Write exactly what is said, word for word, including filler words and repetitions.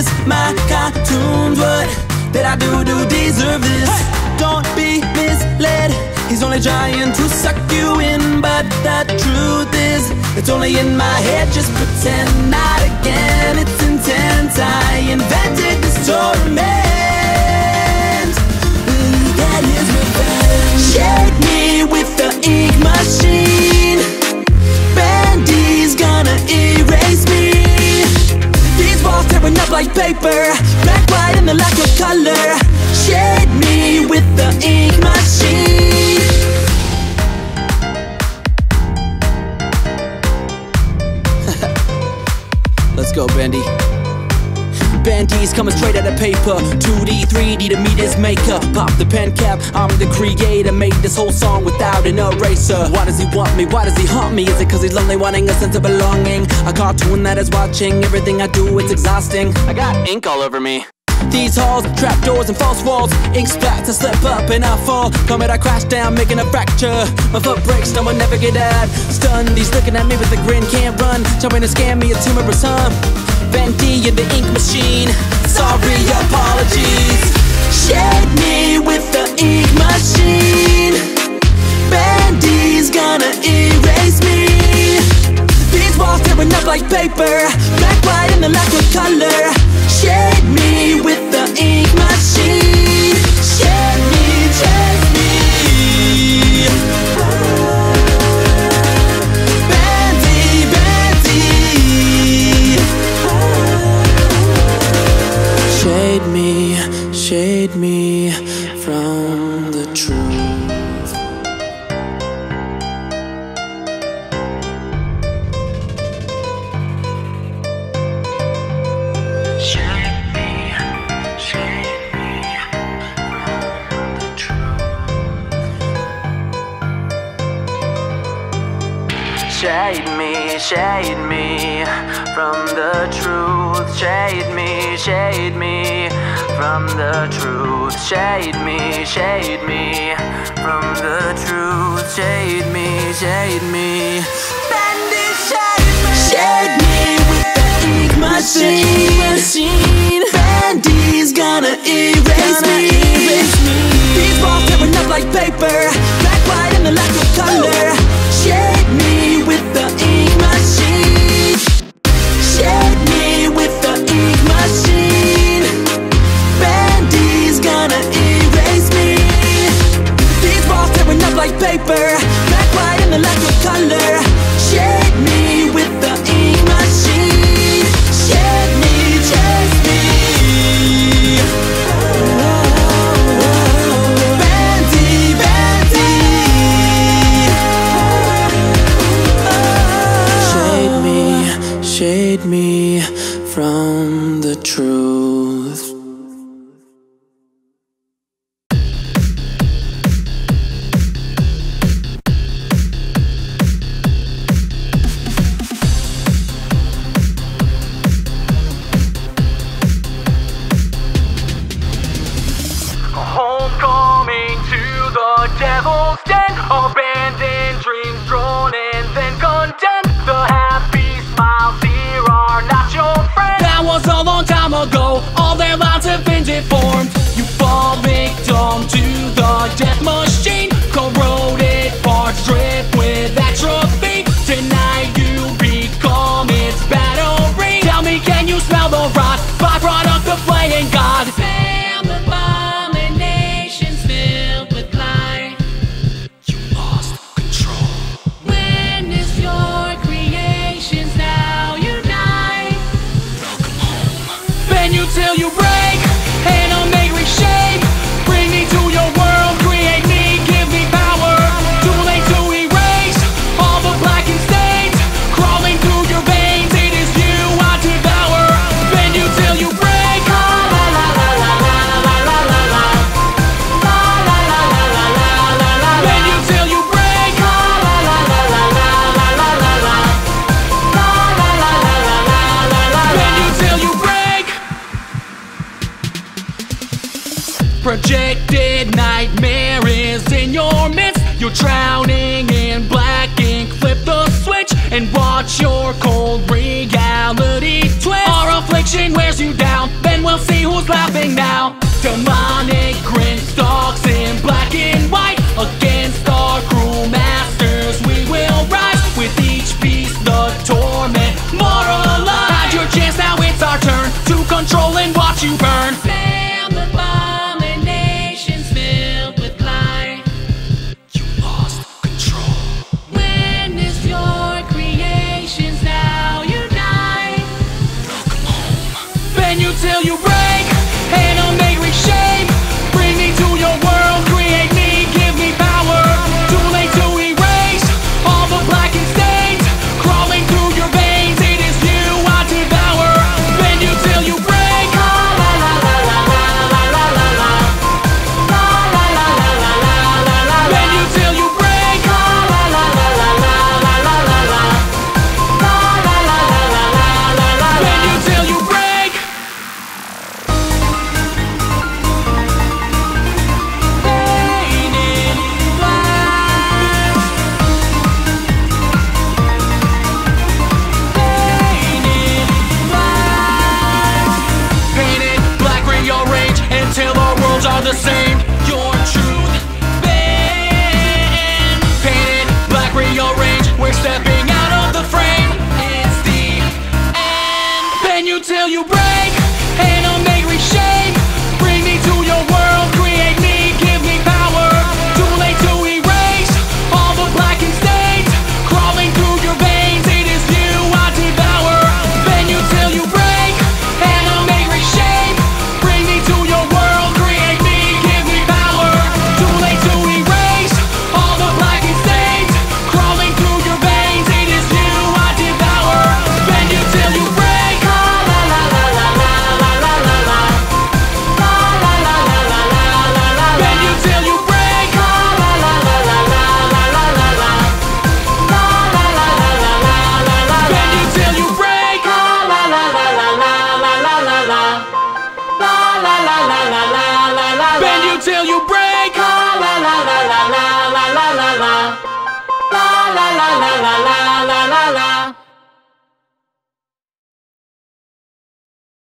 is my cartoons. What did I do to deserve this? Hey! Don't be misled, he's only trying to suck you in. But the truth is, it's only in my head. Just pretend, not again. It's intense, I invented this torment. That is revenge. Shake me with the ink machine. Bandy's gonna erase me. These walls tearing up like paper, black, white, and the lack of color. Shade me with the ink machine. Let's go, Bandy. Bandy's coming straight out of paper. two D, three D, the meat is maker. Pop the pen cap, I'm the creator. Made this whole song without an eraser. Why does he want me? Why does he haunt me? Is it cause he's lonely, wanting a sense of belonging? A cartoon that is watching everything I do, it's exhausting. I got ink all over me. These halls, trapdoors and false walls. Ink splats, I slip up and I fall. Come I crash down, making a fracture. My foot breaks, no one never get out. Stunned, he's looking at me with a grin, can't run. Trying to scam me, a tumor or some. Bandy in the ink machine. Sorry, apologies. Shade me with the ink machine. Bandy's gonna erase me. These walls tearing up like paper, black, white, and the lack of color. Shade me with the ink machine. Shade me, shade me. Bandy, Bandy. Shade me, shade me from the truth. Shade me, shade me from the truth. Shade me, shade me from the truth. Shade me, shade me from the truth. Shade me, shade me. Bandy, shade me. Shade me with the ink machine. Bandy's gonna erase me. These walls tearing up like paper, black, white, and the lack of color. Shade me with the ink machine. Shade me with the ink machine. Bandy's gonna erase me. These walls tearing up like paper, black, white, and the lack of color. Shade me with the ink machine. Shade me, chase me. Bandy, Bandy. Shade me from the truth. Homecoming to the devil's den, abandoned dreams drawn and then condemned. The happy smiles here are not your friends. That was a long time ago, all their lives have been deformed. You fall victim to the death machine. Corroded parts dripped with atrophy. Tonight you become its battery. Tell me, can you smell the rot? Byproduct of playing God. Failed abominations filled with light. You lost control. Witness your creations now unite. Welcome home. Bend you till you break, and I'll make reshape. Bring me to your world, create me, give me power. Too late to erase all the blackened stains crawling through your veins. It is you I devour. Bend you till you break. La la la la la la la la la. La la la la la la la la. Bend you till you break. La la la la la la la la la. La la la la la la la. Bend you till you break. Projected nightmare is in your midst. You're drowning in black ink. Flip the switch and watch your cold reality twist. Our affliction Destruction wears you down, then we'll see who's laughing now. Demonic grin stalks in black and white. Against our cruel masters we will rise. With each piece the torment more alive. Had your chance, now it's our turn to control and watch you burn. Slam the abominations filled with light. You lost control. Witness your creations now unite. Welcome home. Bend you till you break, and I'll make reshape. Bring me to your world, create me, give me power. Too late to erase all the blackened stains crawling through your veins. It is you I devour. Bend you till you break. La la la la la la la la la. La la la la la la la la. Bend you till you break. La la la la la la la la la la. La la la la la la la la. Bend you till you break. Painted black. Painted black. Painted black, rearrange until our worlds are the same. Your truth bend. Painted black, rearrange. We're stepping out of the frame. It's the end. Bend you till you break, and I'll make reshape. Bring me to your world, create me, give me power. Too late to erase all the blackened stains crawling through your veins. It is you I devour. Bend you till you break, and I'll make reshape. Bring me to your world, create me, give me power. Too late to erase all the blackened stains crawling through your veins. It is you I devour. Bend you till you break. La la la la la la la la la. La la la la la la la la. Bend you till you break. La la la la la la la la la la. La la la la la la la la. Bend you till you break. La la la la la la la la la la. La la la la la la la la. Bend you till you break. La la la la la la la la la la. La la la la la la la la la.